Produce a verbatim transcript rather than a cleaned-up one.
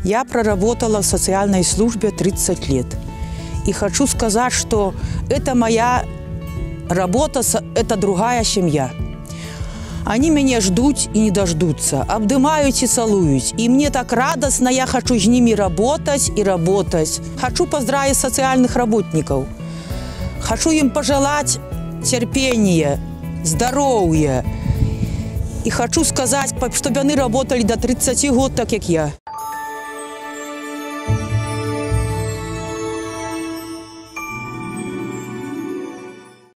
Я проработала в социальной службе тридцать лет. И хочу сказать, что это моя работа, это другая семья. Они меня ждут и не дождутся, обдымают и целуют. И мне так радостно, я хочу с ними работать и работать. Хочу поздравить социальных работников. Хочу им пожелать терпения, здоровья. И хочу сказать, чтобы они работали до тридцати лет, так как я.